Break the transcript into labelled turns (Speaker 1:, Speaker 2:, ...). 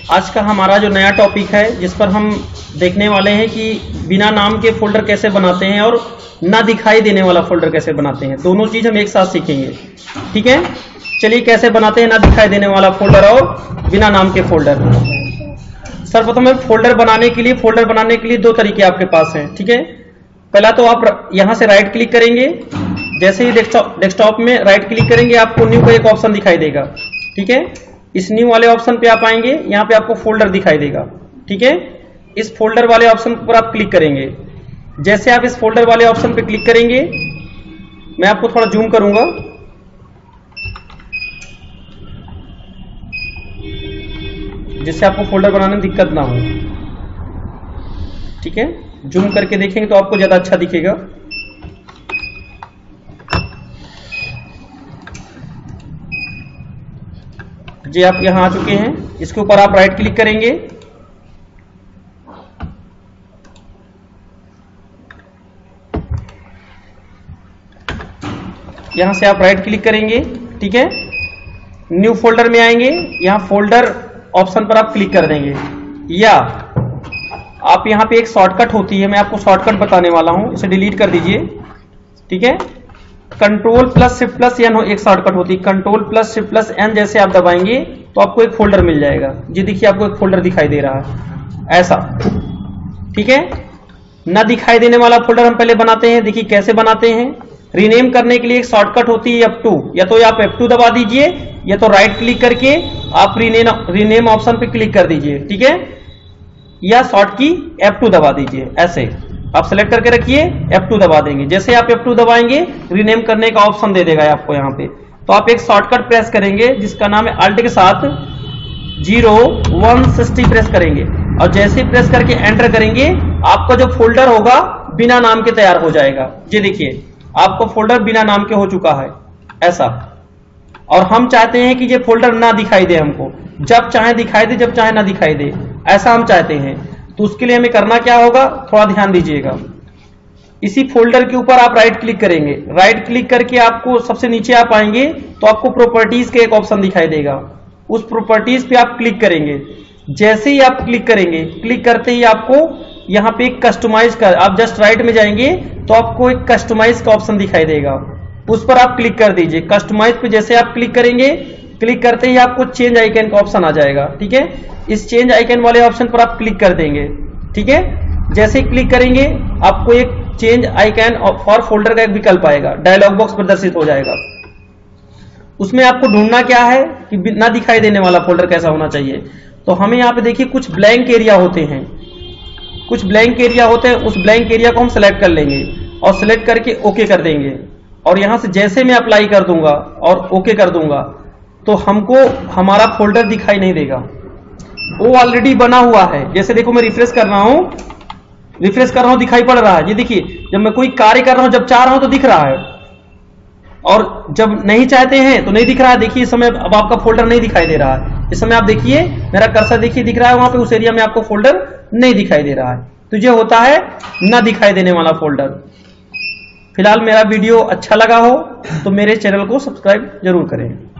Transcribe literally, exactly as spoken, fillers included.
Speaker 1: आज का हमारा जो नया टॉपिक है जिस पर हम देखने वाले हैं कि बिना नाम के फोल्डर कैसे बनाते हैं और ना दिखाई देने वाला फोल्डर कैसे बनाते हैं। दोनों चीज हम एक साथ सीखेंगे, ठीक है। चलिए कैसे बनाते हैं ना दिखाई देने वाला फोल्डर और बिना नाम के फोल्डर। सर्वप्रथम फोल्डर बनाने के लिए फोल्डर बनाने के लिए दो तरीके आपके पास हैं, ठीक है। पहला तो आप यहां से राइट क्लिक करेंगे, जैसे ही डेस्कटॉप में राइट क्लिक करेंगे आपको न्यू का एक ऑप्शन दिखाई देगा, ठीक है। इस न्यू वाले ऑप्शन पे आप आएंगे, यहाँ पे आपको फोल्डर दिखाई देगा, ठीक है। इस फोल्डर वाले ऑप्शन पर आप क्लिक करेंगे। जैसे आप इस फोल्डर वाले ऑप्शन पे क्लिक करेंगे, मैं आपको थोड़ा जूम करूंगा, जिससे आपको फोल्डर बनाने में दिक्कत ना हो, ठीक है। जूम करके देखेंगे तो आपको ज्यादा अच्छा दिखेगा। जी आप यहां आ चुके हैं, इसके ऊपर आप राइट क्लिक करेंगे, यहां से आप राइट क्लिक करेंगे, ठीक है। न्यू फोल्डर में आएंगे, यहां फोल्डर ऑप्शन पर आप क्लिक कर देंगे, या आप यहां पे एक शॉर्टकट होती है, मैं आपको शॉर्टकट बताने वाला हूं, इसे डिलीट कर दीजिए, ठीक है। Control plus shift plus N एक शॉर्टकट होती है, control plus shift plus N जैसे आप दबाएंगे तो आपको एक फोल्डर मिल जाएगा। जी देखिए आपको एक फोल्डर दिखाई दे रहा है ऐसा, ठीक है। ना दिखाई देने वाला फोल्डर हम पहले बनाते हैं, देखिए कैसे बनाते हैं। रीनेम करने के लिए एक शॉर्टकट होती है एफ टू, या तो आप एफ टू दबा दीजिए या तो राइट क्लिक करके आप रीनेम रीनेम ऑप्शन पे क्लिक कर दीजिए, ठीक है, या शॉर्ट की एफ टू दबा दीजिए। ऐसे आप सेलेक्ट करके रखिए, एफ टू दबा देंगे। जैसे आप एफ टू दबाएंगे रीनेम करने का ऑप्शन दे देगा आपको यहाँ पे। तो आप एक शॉर्टकट प्रेस करेंगे जिसका नाम है अल्ट के साथ जीरो वन सिक्सटी प्रेस करेंगे, और जैसे ही प्रेस करके एंटर करेंगे आपका जो फोल्डर होगा बिना नाम के तैयार हो जाएगा। जी देखिए आपको फोल्डर बिना नाम के हो चुका है ऐसा। और हम चाहते हैं कि ये फोल्डर ना दिखाई दे, हमको जब चाहे दिखाई दे जब चाहे ना दिखाई दे, ऐसा हम चाहते हैं। तो उसके लिए हमें करना क्या होगा, थोड़ा ध्यान दीजिएगा। इसी फोल्डर के ऊपर आप राइट क्लिक करेंगे, राइट क्लिक करके आपको सबसे नीचे आप आएंगे तो आपको प्रॉपर्टीज का एक ऑप्शन दिखाई देगा, उस प्रॉपर्टीज पे आप क्लिक करेंगे। जैसे ही आप क्लिक करेंगे, क्लिक करते ही आपको यहाँ पे एक कस्टमाइज का, आप जस्ट राइट में जाएंगे तो आपको एक कस्टमाइज का ऑप्शन दिखाई देगा, उस पर आप क्लिक कर दीजिए। कस्टमाइज पे जैसे आप क्लिक करेंगे, क्लिक करते ही आपको चेंज आइकन का ऑप्शन आ जाएगा, ठीक है। इस चेंज आइकन वाले ऑप्शन पर आप क्लिक कर देंगे, ठीक है। जैसे ही क्लिक करेंगे आपको एक चेंज आइकन फॉर फोल्डर का एक विकल्प आएगा, डायलॉग बॉक्स प्रदर्शित हो जाएगा। उसमें आपको ढूंढना क्या है कि ना दिखाई देने वाला फोल्डर कैसा होना चाहिए। तो हमें यहाँ पे देखिए कुछ ब्लैंक एरिया होते हैं, कुछ ब्लैंक एरिया होते हैं, उस ब्लैंक एरिया को हम सेलेक्ट कर लेंगे और सेलेक्ट करके ओके कर देंगे। और यहां से जैसे मैं अप्लाई कर दूंगा और ओके कर दूंगा तो हमको हमारा फोल्डर दिखाई नहीं देगा, वो ऑलरेडी बना हुआ है। जैसे देखो मैं रिफ्रेश कर रहा हूं, रिफ्रेश कर रहा हूं, दिखाई पड़ रहा है। ये देखिए जब मैं कोई कार्य कर रहा हूं, जब चाह रहा हूं तो दिख रहा है, और जब नहीं चाहते हैं तो नहीं दिख रहा है। देखिए इस समय अब आपका फोल्डर नहीं दिखाई दे रहा है। इस समय आप देखिए मेरा कर्सर देखिए दिख रहा है, वहां पे उस एरिया में आपको फोल्डर नहीं दिखाई दे रहा है। तो ये होता है ना दिखाई देने वाला फोल्डर। फिलहाल मेरा वीडियो अच्छा लगा हो तो मेरे चैनल को सब्सक्राइब जरूर करें।